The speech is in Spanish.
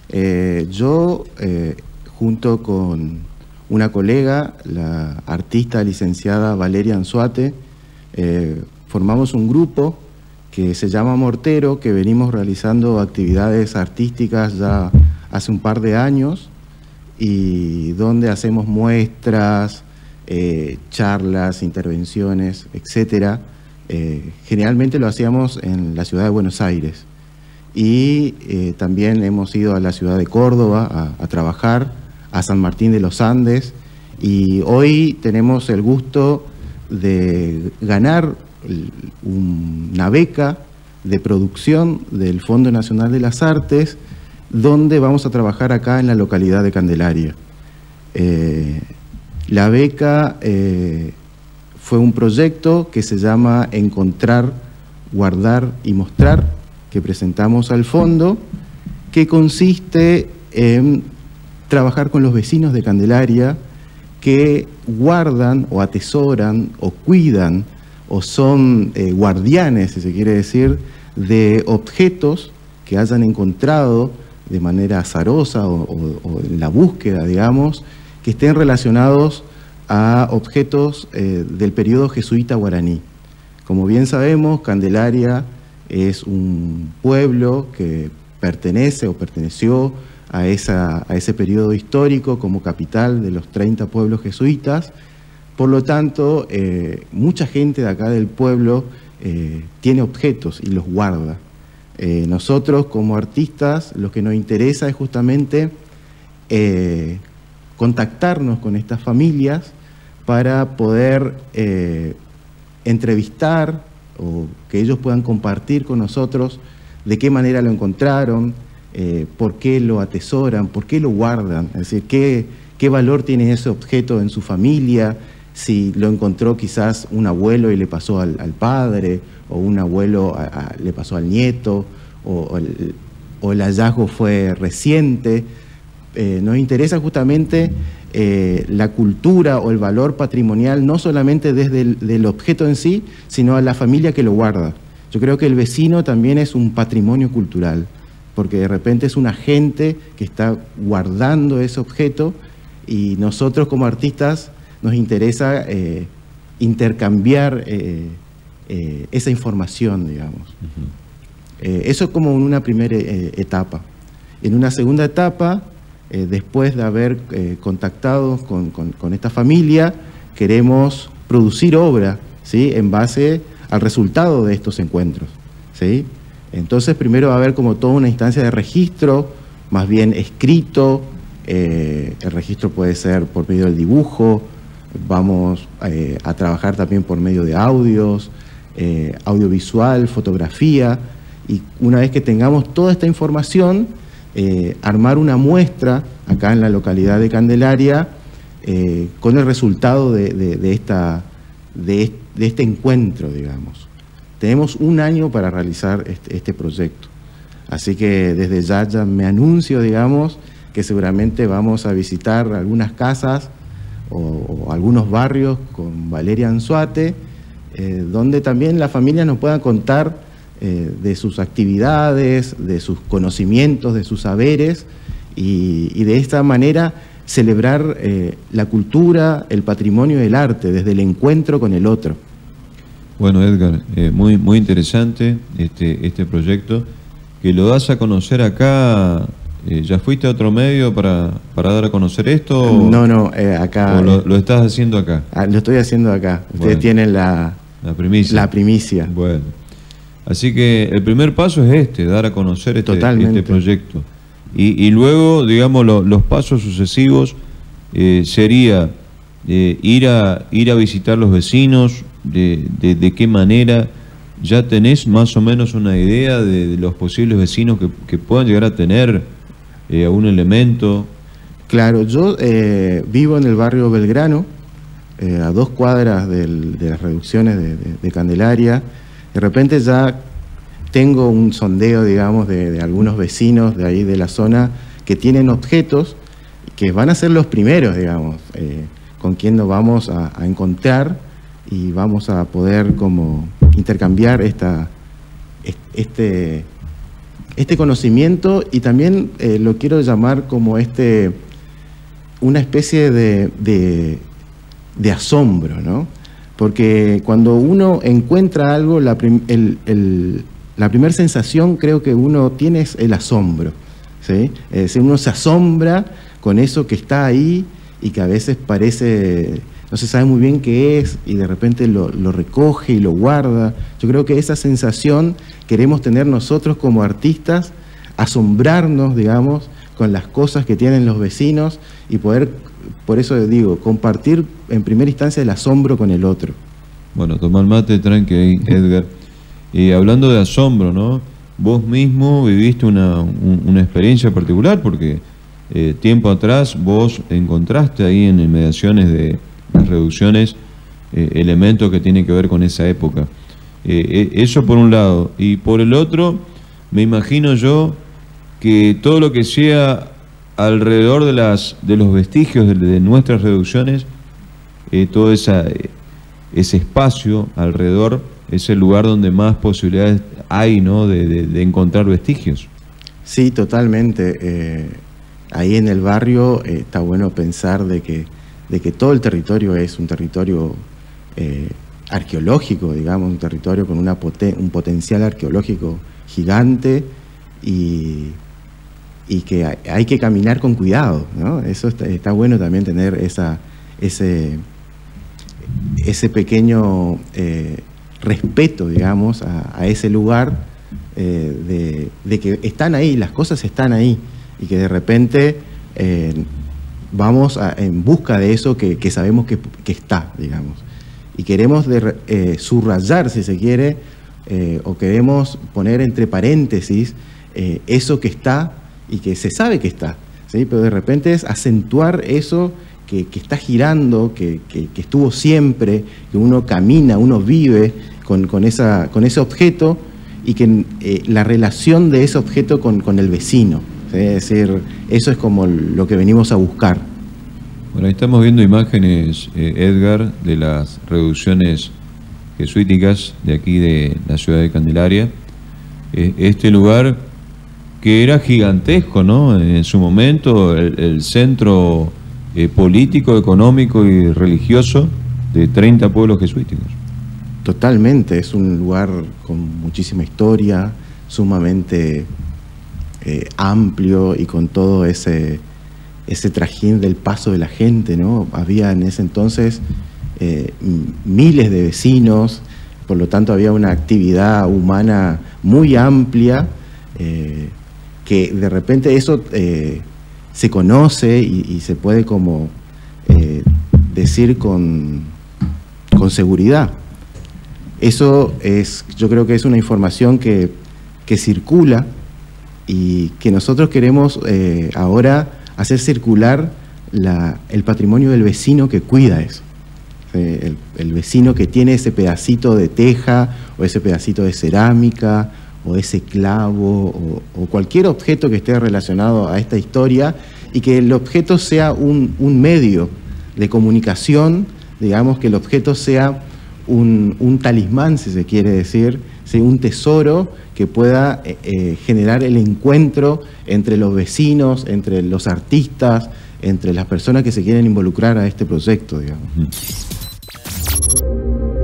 Yo, junto con una colega, la artista licenciada Valeria Anzuate, formamos un grupo que se llama Mortero, que venimos realizando actividades artísticas ya hace un par de años y donde hacemos muestras, charlas, intervenciones, etcétera. Generalmente lo hacíamos en la ciudad de Buenos Aires y también hemos ido a la ciudad de Córdoba a trabajar, a San Martín de los Andes, y hoy tenemos el gusto de ganar una beca de producción del Fondo Nacional de las Artes, donde vamos a trabajar acá en la localidad de Candelaria. La beca fue un proyecto que se llama Encontrar, Guardar y Mostrar, que presentamos al fondo, que consiste en trabajar con los vecinos de Candelaria que guardan o atesoran o cuidan o son guardianes, si se quiere decir, de objetos que hayan encontrado de manera azarosa o en la búsqueda, digamos, que estén relacionados a objetos del periodo jesuita guaraní. Como bien sabemos, Candelaria es un pueblo que pertenece o perteneció a ese periodo histórico como capital de los 30 pueblos jesuitas. Por lo tanto, mucha gente de acá del pueblo tiene objetos y los guarda. Nosotros como artistas lo que nos interesa es justamente contactarnos con estas familias para poder entrevistar o que ellos puedan compartir con nosotros de qué manera lo encontraron, por qué lo atesoran, por qué lo guardan, es decir, qué valor tiene ese objeto en su familia, si lo encontró quizás un abuelo y le pasó al padre, o un abuelo le pasó al nieto, o el hallazgo fue reciente. Nos interesa justamente la cultura o el valor patrimonial, no solamente desde el objeto en sí, sino a la familia que lo guarda. Yo creo que el vecino también es un patrimonio cultural, porque de repente es un agente que está guardando ese objeto y nosotros como artistas nos interesa intercambiar esa información, digamos. Eso es como en una primera etapa. En una segunda etapa, después de haber contactado con esta familia, queremos producir obra, ¿sí?, en base al resultado de estos encuentros, ¿sí? Entonces primero va a haber como toda una instancia de registro, más bien escrito. El registro puede ser por medio del dibujo, vamos a trabajar también por medio de audios, audiovisual, fotografía, y una vez que tengamos toda esta información, armar una muestra acá en la localidad de Candelaria con el resultado de este encuentro, digamos. Tenemos un año para realizar este proyecto, así que desde ya me anuncio, digamos, que seguramente vamos a visitar algunas casas o algunos barrios con Valeria Anzuate, donde también las familias nos puedan contar de sus actividades, de sus conocimientos, de sus saberes, y de esta manera celebrar la cultura, el patrimonio y el arte desde el encuentro con el otro. Bueno, Edgar, muy interesante este proyecto, que lo das a conocer acá. ¿Ya fuiste a otro medio para dar a conocer esto? No, acá... ¿O lo estás haciendo acá? Lo estoy haciendo acá. Ustedes tienen la primicia. Bueno, así que el primer paso es dar a conocer este proyecto. Y luego, digamos, los pasos sucesivos sería ir a visitar los vecinos, de qué manera. ¿Ya tenés más o menos una idea de los posibles vecinos que puedan llegar a tener un elemento? Claro, yo vivo en el barrio Belgrano, a 2 cuadras de las reducciones de Candelaria. De repente ya tengo un sondeo, digamos, de algunos vecinos de ahí de la zona que tienen objetos que van a ser los primeros, digamos, con quien nos vamos a encontrar y vamos a poder como intercambiar conocimiento, y también lo quiero llamar como una especie de asombro, ¿no? Porque cuando uno encuentra algo, la primera sensación creo que uno tiene es el asombro, ¿sí? Es decir, uno se asombra con eso que está ahí y que a veces parece, no se sabe muy bien qué es, y de repente lo recoge y lo guarda. Yo creo que esa sensación queremos tener nosotros como artistas, asombrarnos, digamos, con las cosas que tienen los vecinos y poder, por eso digo, compartir en primera instancia el asombro con el otro. Bueno, tomar mate, tranqui ahí, Edgar. Y hablando de asombro, ¿no? Vos mismo viviste una experiencia particular, porque tiempo atrás vos encontraste ahí en inmediaciones de las reducciones elementos que tienen que ver con esa época. Eso por un lado. Y por el otro, me imagino yo que todo lo que sea alrededor de los vestigios de nuestras reducciones, todo ese espacio alrededor es el lugar donde más posibilidades hay, ¿no?, de encontrar vestigios. Sí, totalmente. Ahí en el barrio está bueno pensar de que todo el territorio es un territorio arqueológico, digamos, un territorio con un potencial arqueológico gigante, y que hay que caminar con cuidado, ¿no? Eso está bueno también, tener ese pequeño respeto, digamos, a ese lugar, de que están ahí, las cosas están ahí, y que de repente vamos en busca de eso que sabemos que está, digamos. Y queremos subrayar, si se quiere, o queremos poner entre paréntesis eso que está y que se sabe que está, ¿sí? Pero de repente es acentuar eso que está girando, que estuvo siempre, que uno camina, uno vive con ese objeto, y que la relación de ese objeto con el vecino, ¿sí? Es decir, eso es como lo que venimos a buscar. Bueno, ahí estamos viendo imágenes, Edgar, de las reducciones jesuíticas de aquí de la ciudad de Candelaria. Este lugar que era gigantesco, ¿no? En su momento, el centro político, económico y religioso de 30 pueblos jesuíticos. Totalmente, es un lugar con muchísima historia, sumamente amplio, y con todo ese trajín del paso de la gente, ¿no? Había en ese entonces miles de vecinos, por lo tanto había una actividad humana muy amplia, que de repente eso se conoce y se puede como decir con seguridad. Eso yo creo que es una información que circula, y que nosotros queremos ahora hacer circular el patrimonio del vecino que cuida eso. El vecino que tiene ese pedacito de teja, o ese pedacito de cerámica, o ese clavo, o cualquier objeto que esté relacionado a esta historia, y que el objeto sea un medio de comunicación, digamos, que el objeto sea un talismán, si se quiere decir, ¿sí? Un tesoro que pueda generar el encuentro entre los vecinos, entre los artistas, entre las personas que se quieren involucrar a este proyecto, digamos.